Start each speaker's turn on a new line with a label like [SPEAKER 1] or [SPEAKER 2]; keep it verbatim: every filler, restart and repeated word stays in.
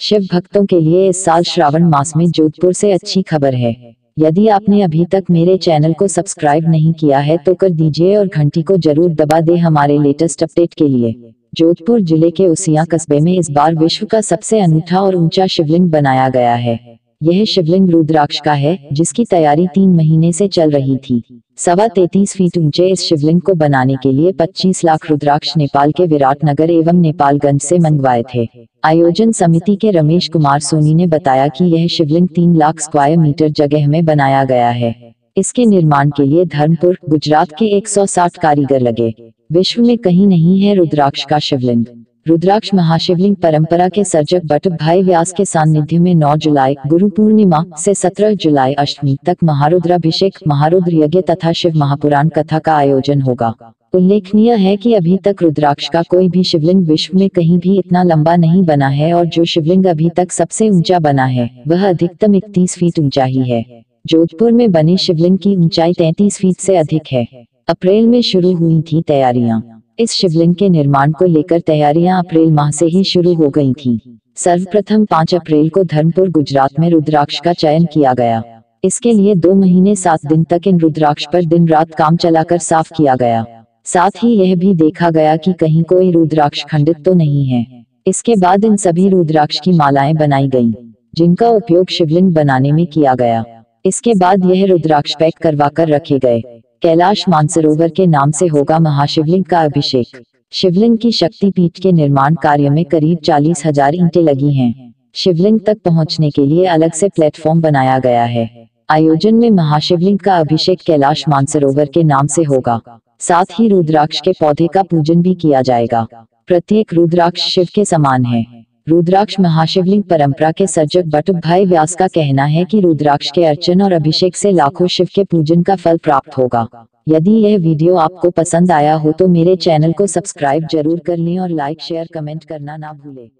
[SPEAKER 1] शिव भक्तों के लिए इस साल श्रावण मास में जोधपुर से अच्छी खबर है। यदि आपने अभी तक मेरे चैनल को सब्सक्राइब नहीं किया है तो कर दीजिए और घंटी को जरूर दबा दे हमारे लेटेस्ट अपडेट के लिए। जोधपुर जिले के उसिया कस्बे में इस बार विश्व का सबसे अनूठा और ऊंचा शिवलिंग बनाया गया है। यह शिवलिंग रुद्राक्ष का है, जिसकी तैयारी तीन महीने से चल रही थी। सवा तैतीस फीट ऊंचे इस शिवलिंग को बनाने के लिए पच्चीस लाख रुद्राक्ष नेपाल के विराटनगर एवं नेपालगंज से मंगवाए थे। आयोजन समिति के रमेश कुमार सोनी ने बताया कि यह शिवलिंग तीन लाख स्क्वायर मीटर जगह में बनाया गया है। इसके निर्माण के लिए धर्मपुर, गुजरात के एक सौ साठ कारीगर लगे। विश्व में कहीं नहीं है रुद्राक्ष का शिवलिंग। रुद्राक्ष महाशिवलिंग परंपरा के सर्जक बटुक भाई व्यास के सानिध्य में नौ जुलाई गुरु पूर्णिमा से सत्रह जुलाई अष्टमी तक महारुद्राभिषेक, महारुद्र यज्ञ तथा शिव महापुराण कथा का आयोजन होगा। उल्लेखनीय है कि अभी तक रुद्राक्ष का कोई भी शिवलिंग विश्व में कहीं भी इतना लंबा नहीं बना है और जो शिवलिंग अभी तक सबसे ऊंचा बना है वह अधिकतम इकतीस फीट ऊंचा ही है। जोधपुर में बने शिवलिंग की ऊंचाई तैंतीस फीट से अधिक है। अप्रैल में शुरू हुई थी तैयारियां। इस शिवलिंग के निर्माण को लेकर तैयारियां अप्रैल माह से ही शुरू हो गई थीं। सर्वप्रथम पाँच अप्रैल को धर्मपुर, गुजरात में रुद्राक्ष का चयन किया गया। इसके लिए दो महीने सात दिन तक इन रुद्राक्ष पर दिन रात काम चलाकर साफ किया गया। साथ ही यह भी देखा गया कि कहीं कोई रुद्राक्ष खंडित तो नहीं है। इसके बाद इन सभी रुद्राक्ष की मालाएं बनाई गईं, जिनका उपयोग शिवलिंग बनाने में किया गया। इसके बाद यह रुद्राक्ष पैक करवाकर रखे गए। कैलाश मानसरोवर के नाम से होगा महाशिवलिंग का अभिषेक। शिवलिंग की शक्तिपीठ के निर्माण कार्य में करीब चालीस हजार ईंटें लगी हैं। शिवलिंग तक पहुंचने के लिए अलग से प्लेटफॉर्म बनाया गया है। आयोजन में महाशिवलिंग का अभिषेक कैलाश मानसरोवर के नाम से होगा। साथ ही रुद्राक्ष के पौधे का पूजन भी किया जाएगा। प्रत्येक रुद्राक्ष शिव के समान है। रुद्राक्ष महाशिवलिंग परंपरा के सर्जक बटुक भाई व्यास का कहना है कि रुद्राक्ष के अर्चन और अभिषेक से लाखों शिव के पूजन का फल प्राप्त होगा। यदि यह वीडियो आपको पसंद आया हो तो मेरे चैनल को सब्सक्राइब जरूर कर लें और लाइक, शेयर, कमेंट करना ना भूलें।